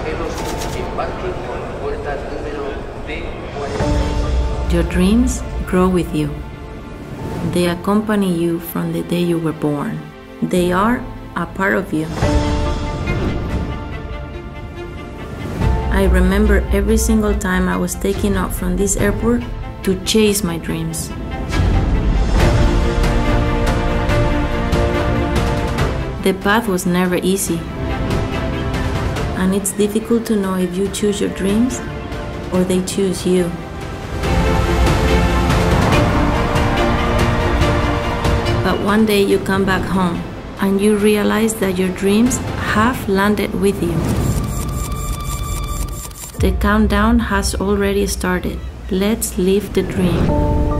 Your dreams grow with you. They accompany you from the day you were born. They are a part of you. I remember every single time I was taken out from this airport to chase my dreams. The path was never easy, and it's difficult to know if you choose your dreams or they choose you. But one day you come back home and you realize that your dreams have landed with you. The countdown has already started. Let's live the dream.